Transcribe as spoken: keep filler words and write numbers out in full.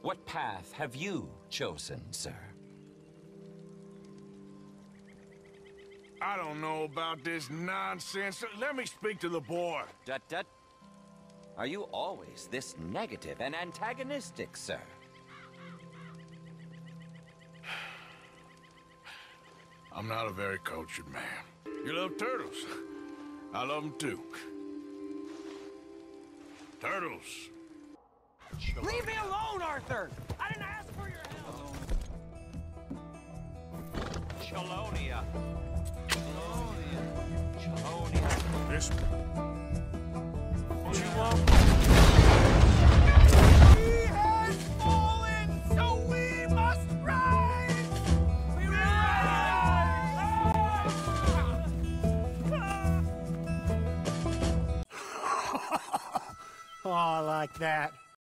What path have you chosen, sir? I don't know about this nonsense. Let me speak to the boy. Dut dut. Are you always this negative and antagonistic, sir? I'm not a very cultured man. You love turtles. I love them too. Turtles. Leave me alone, Arthur! I didn't ask for your help! Chelonia. Chelonia. Chelonia. This what you want? He has fallen, so we must rise! We rise! Oh, I like that.